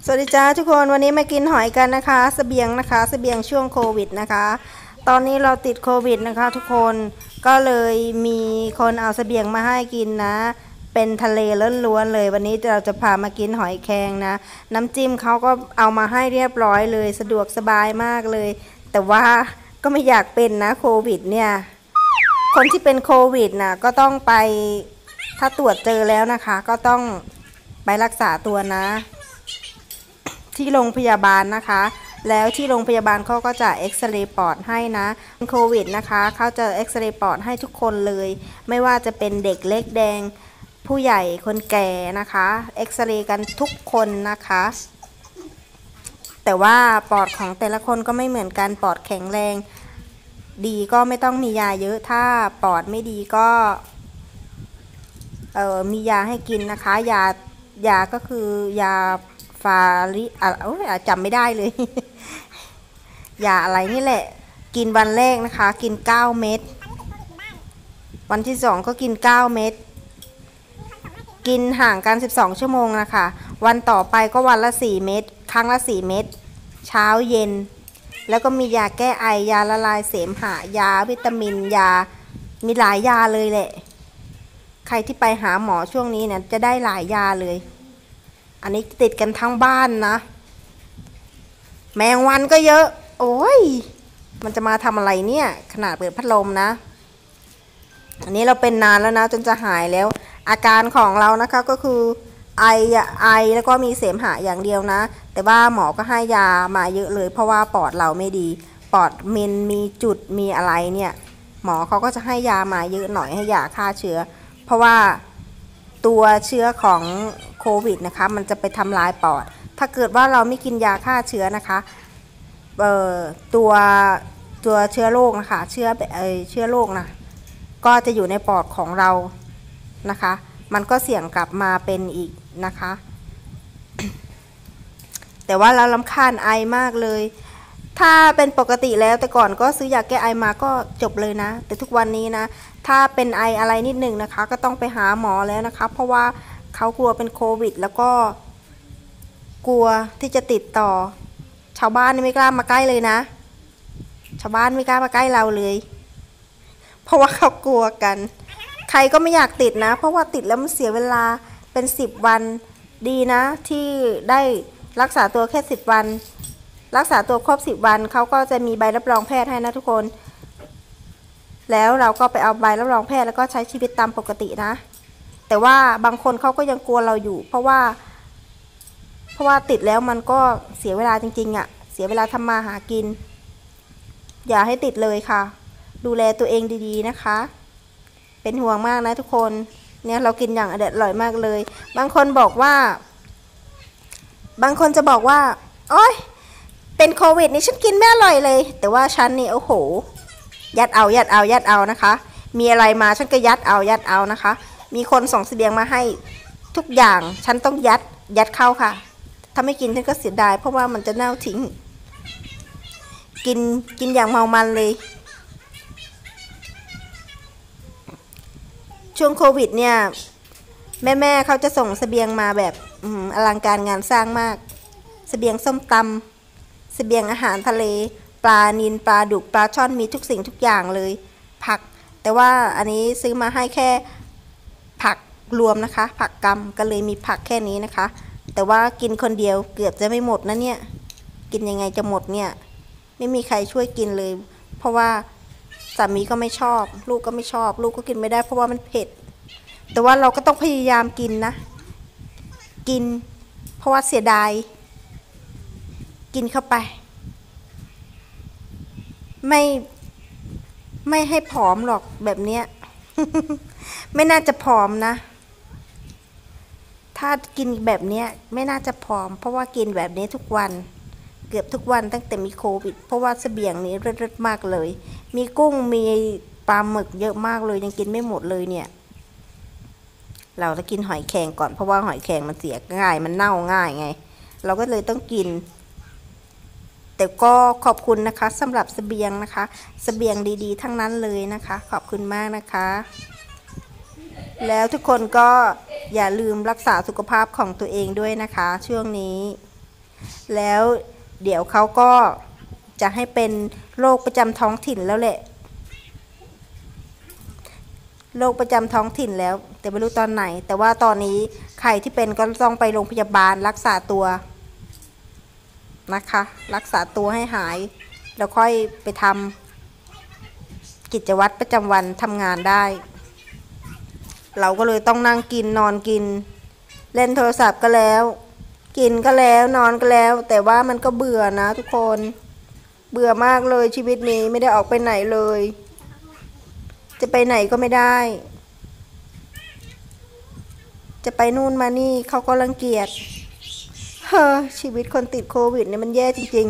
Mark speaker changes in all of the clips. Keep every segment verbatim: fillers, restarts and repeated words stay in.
Speaker 1: สวัสดีจ้าทุกคนวันนี้มากินหอยกันนะคะเสบียงนะคะเสบียงช่วงโควิดนะคะตอนนี้เราติดโควิดนะคะทุกคนก็เลยมีคนเอาเสบียงมาให้กินนะเป็นทะเลล้วนๆเลยวันนี้เราจะพามากินหอยแครงนะน้ำจิ้มเขาก็เอามาให้เรียบร้อยเลยสะดวกสบายมากเลยแต่ว่าก็ไม่อยากเป็นนะโควิดเนี่ยคนที่เป็นโควิดนะก็ต้องไปถ้าตรวจเจอแล้วนะคะก็ต้องไปรักษาตัวนะที่โรงพยาบาลนะคะแล้วที่โรงพยาบาลเขาก็จะเอ็กซเรย์ปอดให้นะโควิดนะคะเขาจะเอ็กซเรย์ปอดให้ทุกคนเลยไม่ว่าจะเป็นเด็กเล็กแดงผู้ใหญ่คนแก่นะคะเอ็กซเรย์กันทุกคนนะคะแต่ว่าปอดของแต่ละคนก็ไม่เหมือนกันปอดแข็งแรงดีก็ไม่ต้องมียาเยอะถ้าปอดไม่ดีก็เออมียาให้กินนะคะยายาก็คือยาฟาริอ่ะจำไม่ได้เลยยาอะไรนี่แหละกินวันแรกนะคะกินเก้าเม็ดวันที่สองก็กินเก้าเม็ดกินห่างกันสิบสองชั่วโมงนะคะวันต่อไปก็วันละสี่เม็ดครั้งละสี่เม็ดเช้าเย็นแล้วก็มียาแก้ไอยาละลายเสมหะยาวิตามินยามีหลายยาเลยแหละใครที่ไปหาหมอช่วงนี้เนี่ยจะได้หลายยาเลยอันนี้ติดกันทั้งบ้านนะแมงวันก็เยอะโอ้ยมันจะมาทำอะไรเนี่ยขนาดเปิดพัดลมนะอันนี้เราเป็นนานแล้วนะจนจะหายแล้วอาการของเรานะคะก็คือไอไอแล้วก็มีเสมหะอย่างเดียวนะแต่ว่าหมอก็ให้ยามาเยอะเลยเพราะว่าปอดเราไม่ดีปอดมันมีจุดมีอะไรเนี่ยหมอเขาก็จะให้ยามาเยอะหน่อยให้ยาฆ่าเชื้อเพราะว่าตัวเชื้อของโควิดนะคะมันจะไปทำลายปอดถ้าเกิดว่าเราไม่กินยาฆ่าเชื้อนะคะเอ่อตัวตัวเชื้อโรคนะคะเชื้อเอ่อเชื้อโรคนะก็จะอยู่ในปอดของเรานะคะมันก็เสี่ยงกลับมาเป็นอีกนะคะ แต่ว่าเรารำคาญไอมากเลยถ้าเป็นปกติแล้วแต่ก่อนก็ซื้อยาแก้ไอมาก็จบเลยนะแต่ทุกวันนี้นะถ้าเป็นไออะไรนิดหนึ่งนะคะก็ต้องไปหาหมอแล้วนะคะเพราะว่าเขากลัวเป็นโควิดแล้วก็กลัวที่จะติดต่อชาวบ้านไม่กล้ามาใกล้เลยนะชาวบ้านไม่กล้ามาใกล้เราเลยเพราะว่าเขากลัวกันใครก็ไม่อยากติดนะเพราะว่าติดแล้วมันเสียเวลาเป็นสิบวันดีนะที่ได้รักษาตัวแค่สิบวันรักษาตัวครบสิบวันเขาก็จะมีใบรับรองแพทย์ให้นะทุกคนแล้วเราก็ไปเอาใบรับรองแพทย์แล้วก็ใช้ชีวิตตามปกตินะแต่ว่าบางคนเขาก็ยังกลัวเราอยู่เพราะว่าเพราะว่าติดแล้วมันก็เสียเวลาจริงๆอ่ะเสียเวลาทำมาหากินอย่าให้ติดเลยค่ะดูแลตัวเองดีๆนะคะเป็นห่วงมากนะทุกคนเนี่ยเรากินอย่างอร่อยมากเลยบางคนบอกว่าบางคนจะบอกว่าโอ๊ยเป็นโควิดนี่ฉันกินไม่อร่อยเลยแต่ว่าฉันนี่โอ้โหยัดเอายัดเอายัดเอานะคะมีอะไรมาฉันก็ยัดเอายัดเอานะคะมีคนส่งเสบียงมาให้ทุกอย่างฉันต้องยัดยัดเข้าค่ะถ้าไม่กินฉันก็เสียดายเพราะว่ามันจะเน่าทิ้งกินกินอย่างเมามันเลยช่วงโควิดเนี่ยแม่ๆเขาจะส่งเสบียงมาแบบอลังการงานสร้างมากเสบียงส้มตำเสบียงอาหารทะเลปลานิลปลาดุกปลาช่อนมีทุกสิ่งทุกอย่างเลยผักแต่ว่าอันนี้ซื้อมาให้แค่ผักรวมนะคะผักกำก็เลยมีผักแค่นี้นะคะแต่ว่ากินคนเดียวเกือบจะไม่หมดนะเนี่ยกินยังไงจะหมดเนี่ยไม่มีใครช่วยกินเลยเพราะว่าสามีก็ไม่ชอบลูกก็ไม่ชอบลูกก็กินไม่ได้เพราะว่ามันเผ็ดแต่ว่าเราก็ต้องพยายามกินนะกินเพราะว่าเสียดายกินเข้าไปไม่ไม่ให้ผอมหรอกแบบเนี้ย ไม่น่าจะผอมนะถ้ากินแบบเนี้ยไม่น่าจะผอมเพราะว่ากินแบบนี้ทุกวันเกือบทุกวันตั้งแต่มีโควิดเพราะว่าเสบียงนี้เลิศๆมากเลยมีกุ้งมีปลาหมึกเยอะมากเลยยังกินไม่หมดเลยเนี่ยเราจะกินหอยแครงก่อนเพราะว่าหอยแครงมันเสียง่ายมันเน่าง่ายไงเราก็เลยต้องกินแต่ก็ขอบคุณนะคะสำหรับเสบียงนะคะเสบียงดีๆทั้งนั้นเลยนะคะขอบคุณมากนะคะแล้วทุกคนก็อย่าลืมรักษาสุขภาพของตัวเองด้วยนะคะช่วงนี้แล้วเดี๋ยวเขาก็จะให้เป็นโรคประจำท้องถิ่นแล้วแหละโรคประจำท้องถิ่นแล้วแต่ไม่รู้ตอนไหนแต่ว่าตอนนี้ใครที่เป็นก็ต้องไปโรงพยาบาลรักษาตัวนะคะรักษาตัวให้หายแล้วค่อยไปทำกิจวัตรประจำวันทำงานได้เราก็เลยต้องนั่งกินนอนกินเล่นโทรศัพท์ก็แล้วกินก็แล้วนอนก็แล้วแต่ว่ามันก็เบื่อนะทุกคนเบื่อมากเลยชีวิตนี้ไม่ได้ออกไปไหนเลยจะไปไหนก็ไม่ได้จะไปนู่นมานี่เขาก็รังเกียจเฮ้อชีวิตคนติดโควิดเนี่ยมันแย่จริง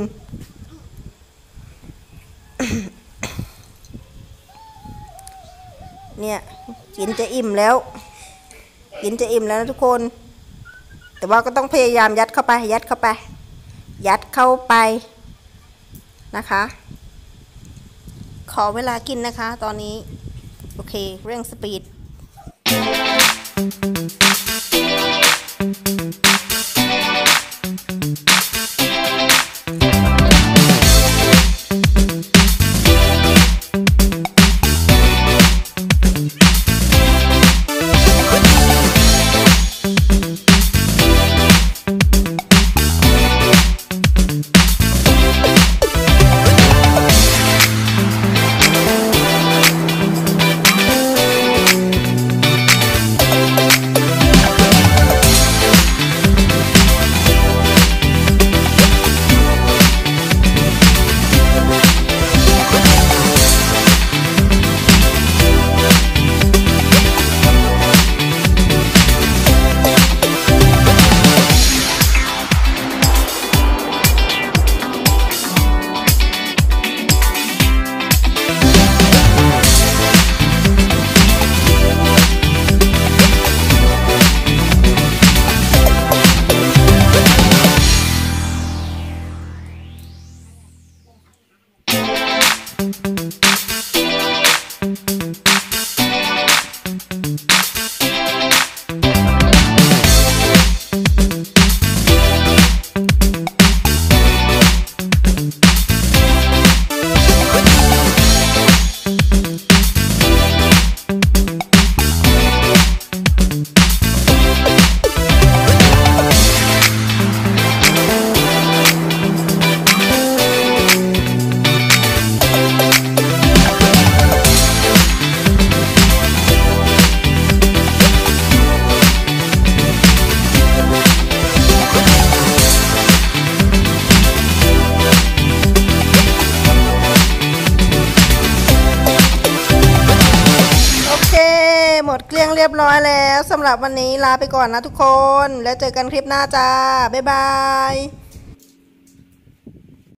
Speaker 1: ๆ เนี่ยกินจะอิ่มแล้วกินจะอิ่มแล้วนะทุกคนแต่ว่าก็ต้องพยายามยัดเข้าไปยัดเข้าไปยัดเข้าไปนะคะขอเวลากินนะคะตอนนี้โอเคเร่งสปีดหมดเกลี้ยงเรียบร้อยแล้วสำหรับวันนี้ลาไปก่อนนะทุกคนแล้วเจอกันคลิปหน้าจ้าบ๊ายบาย